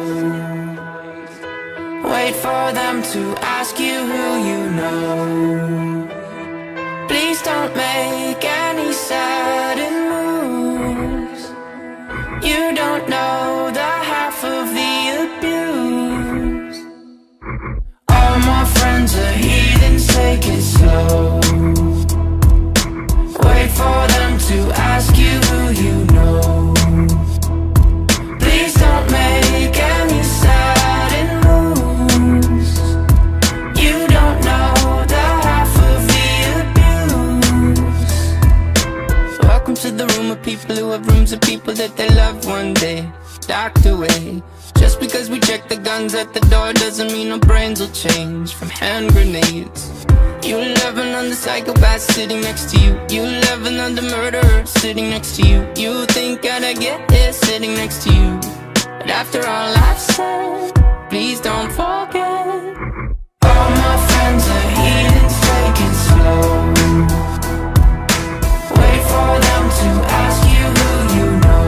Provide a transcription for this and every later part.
Wait for them to ask you who you know. Please don't make any sudden moves. You don't know the half of the abuse. All my friends are heathens, take it slow. Wait for them to ask you who you know. Please don't make any sudden moves. You don't know the half of the abuse. Welcome to the room of people who have rooms of people that they love one day docked away. Just because we check the guns at the door doesn't mean our brains will change from hand grenades. You loving on the psychopath sitting next to you. You loving on the murderer sitting next to you. You think I'd get here sitting next to you. But after all I've said, please don't forget. All my friends are heathens, take it slow. Wait for them to ask you who you know.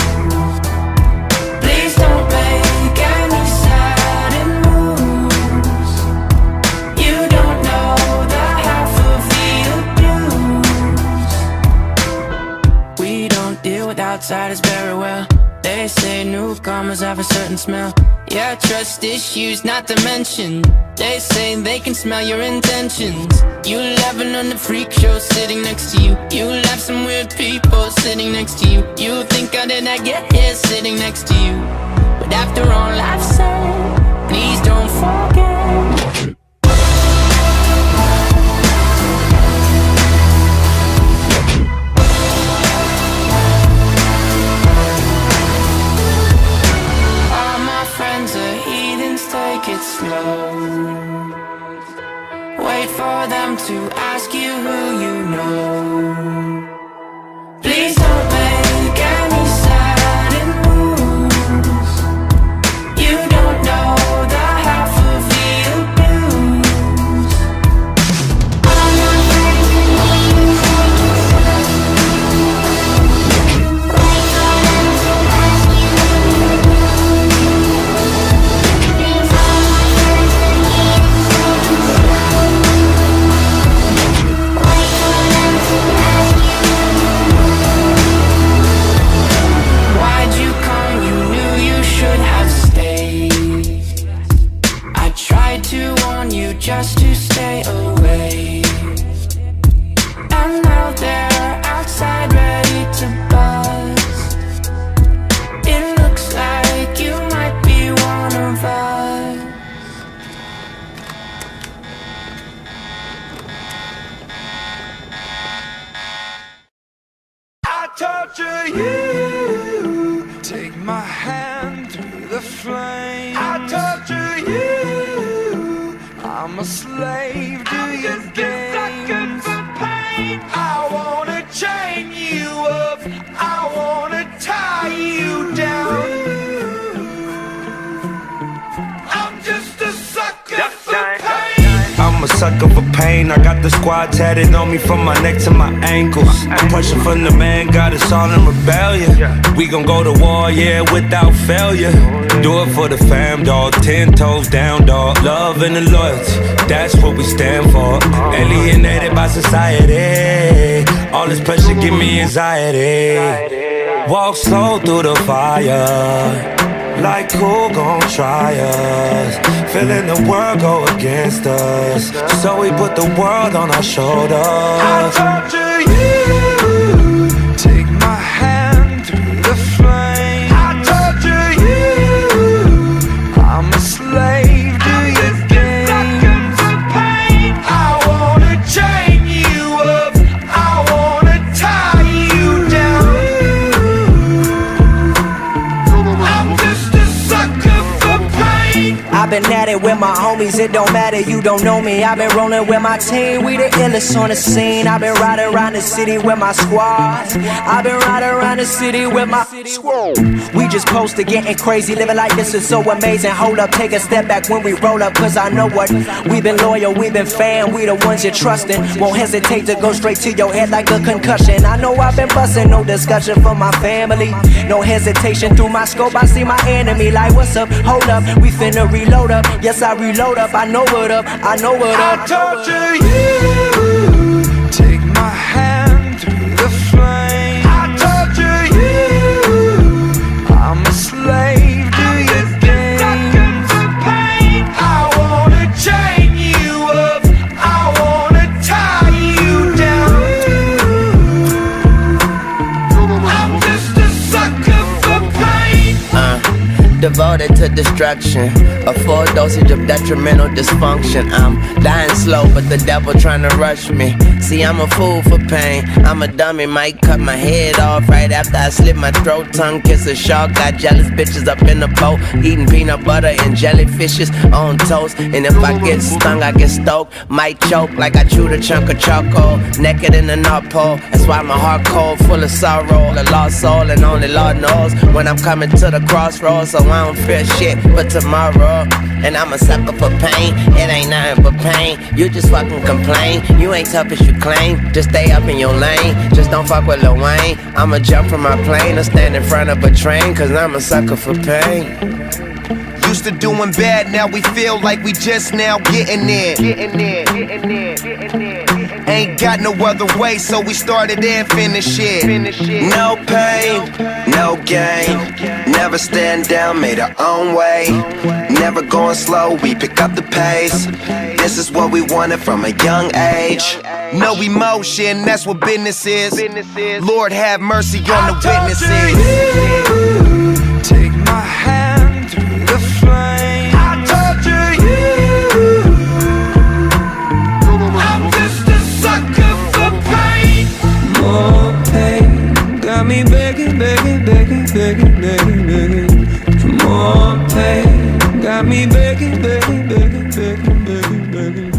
Please don't make any sudden moves. You don't know the half of the abuse. We don't deal with outsiders very well. They say newcomers have a certain smell. Yeah, trust issues not to mention. They say they can smell your intentions. You laughing on the freak show sitting next to you. You laugh some weird people sitting next to you. You think how did I get here sitting next to you? But after all I've said, please don't forget. Take it slow. Wait for them to ask you who you know. Please don't make any sudden moves. You don't know the half of the abuse. Just to stay away. And now they're outside ready to buzz. It looks like you might be one of us. I torture you. Take my hand through the flame. I torture you. I'm a slave to your games. I wanna chain you up. I wanna tie you down. I'm just a sucker for pain. I'm a sucker for pain. I got the squad tatted on me from my neck to my ankles. The pressure from the man got us all in rebellion. We gon' go to war, yeah, without failure. Do it for the fam, dog. 10 toes down, dog. Love and the loyalty, that's what we stand for. Alienated by society. All this pressure give me anxiety. Walk slow through the fire. Like who gon' try us? Feeling the world go against us. So we put the world on our shoulders. I torture you. Take my hand through the flame. I torture you. I'm a slave to your games. I wanna chain you up. I wanna tie you down. I'm just a sucker for pain. I I've been at it with my homies, it don't matter, you don't know me. I've been rolling with my team, we the illest on the scene. I've been riding around the city with my squad. I've been riding around the city with my squad. We just posted getting crazy, living like this is so amazing. Hold up, take a step back when we roll up, cause I know what. We've been loyal, we've been fan, we the ones you're trusting. Won't hesitate to go straight to your head like a concussion. I know I've been busting, no discussion for my family. No hesitation, through my scope I see my enemy. Like what's up, hold up, we finna reload up. Yes, I reload up, I know what up, I know what up. I torture you, take my hand through the flame. I torture you, I'm a slave to your games. I wanna chain you up, I wanna tie you down. I'm just a sucker for pain. Devoted to destruction, a full dosage of detrimental dysfunction. I'm dying slow, but the devil trying to rush me. See, I'm a fool for pain, I'm a dummy, might cut my head off right after I slit my throat. Tongue kiss a shark, got jealous bitches up in the boat, eating peanut butter and jellyfishes on toast. And if I get stung, I get stoked, might choke like I chewed a chunk of charcoal. Naked in the North Pole, that's why my heart cold, full of sorrow, a lost soul, and only Lord knows when I'm coming to the crossroads. So I don't fear shit but tomorrow. And I'm a sucker for pain, it ain't nothing but pain. You just fucking complain, you ain't tough as you claim. Just stay up in your lane, just don't fuck with Lil Wayne. I'ma jump from my plane or stand in front of a train, cause I'm a sucker for pain. Used to doing bad, now we feel like we just now getting there. Ain't got no other way, so we started and finished it. No pain, no gain. Never stand down, made our own way. Never going slow, we pick up the pace. This is what we wanted from a young age. No emotion, that's what business is. Lord have mercy on the witnesses. Take my hand through the flame. I torture you. I'm just a sucker for pain. More pain, got me begging, begging, begging, begging, begging, begging for more pain. Got me begging, begging, begging, begging, begging, begging.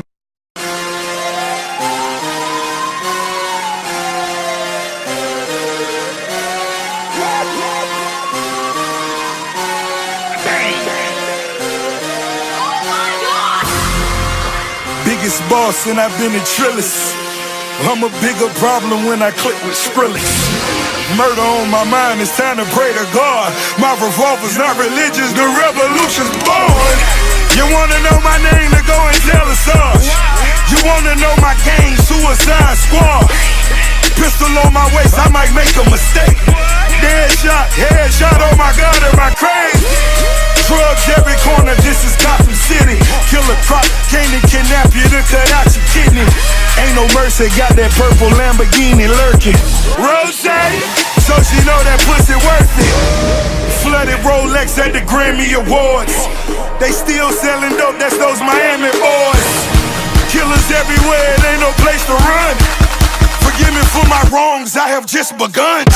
Biggest boss and I've been a trillist. I'm a bigger problem when I click with Skrillex. Murder on my mind, it's time to pray to God. My revolver's not religious, the revolution's born. You wanna know my name, to go and tell us ours. You wanna know my gang, Suicide Squad. Pistol on my waist, I might make a mistake. Headshot, oh my God, am I crazy? Drugs every corner, this is Gotham City. Killer Croc came to kidnap you to cut out your kidney. Ain't no mercy, got that purple Lamborghini lurking. Rose, so she know that pussy worth it. Flooded Rolex at the Grammy Awards. They still selling dope, that's those Miami boys. Killers everywhere, it ain't no place to run. Forgive me for my wrongs, I have just begun.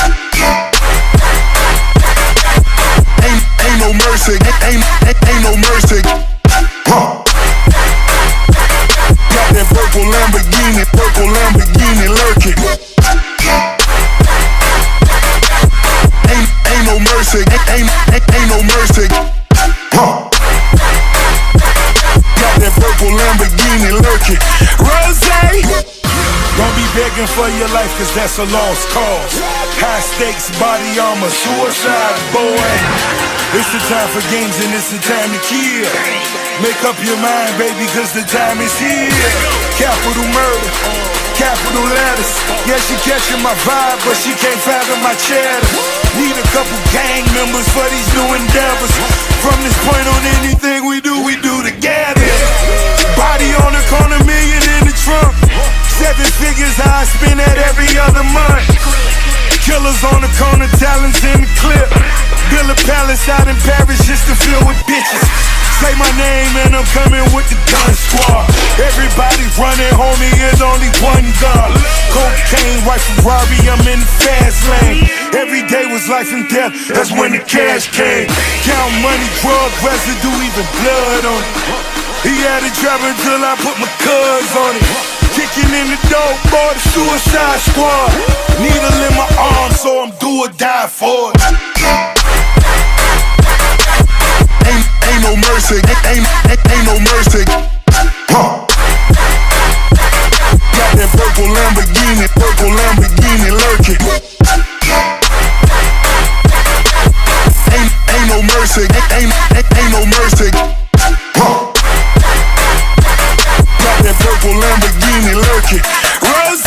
Ain't no mercy, ain't no mercy. Huh. Got that purple Lamborghini lurking. Ain't no mercy, ain't no mercy. Huh. Got that purple Lamborghini lurking. Rose, don't be begging for your life, cause that's a lost cause. High stakes, body armor, suicide, boy. It's the time for games and it's the time to kill. Make up your mind, baby, cause the time is here. Capital murder, capital letters. Yeah, she catching my vibe, but she can't fathom my cheddar. Need a couple gang members for these new endeavors. From this point on, anything we do together. Body on the corner, million in the trunk. 7 figures I spend that every other month. Killers on the corner, talents in the clip. Build a palace out in Paris just to fill with bitches. Say my name and I'm coming with the gun squad. Everybody running, homie, there's only one God. Cocaine, white Ferrari, I'm in the fast lane. Every day was life and death, that's when the cash came. Count money, drug residue, even blood on it. He had it driving till I put my cuz on it. Kicking in the door for the Suicide Squad. Needle in my arm, so I'm do or die for it. Ain't no mercy, ain't no mercy. Got that purple Lamborghini lurking. Ain't no mercy, ain't no mercy. Got that purple Lamborghini lurking. Rose.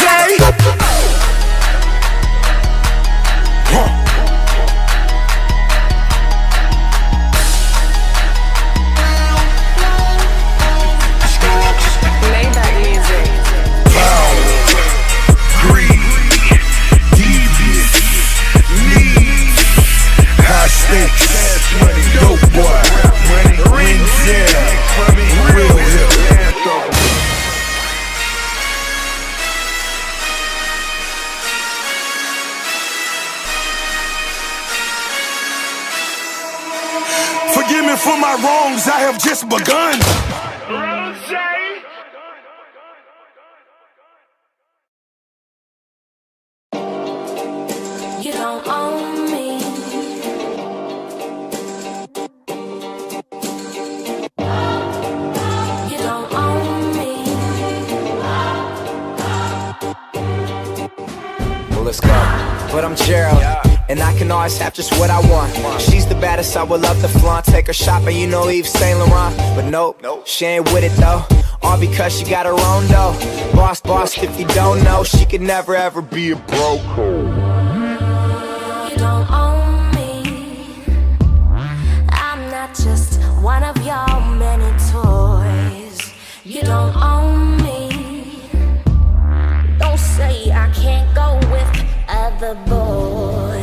Forgive me for my wrongs, I have just begun. You don't own me. You don't own me. Well, let's go. But I'm Gerald, and I can always have just what I want. She's the baddest, I would love to flaunt. Take her shopping, you know Yves Saint Laurent. But nope, she ain't with it though. All because she got her own dough. Boss, if you don't know, she could never ever be a broke. You don't own me. I'm not just one of your many toys. You don't own me. Don't say I can't go with other boys.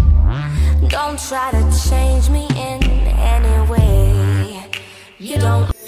Try to change me in any way. You don't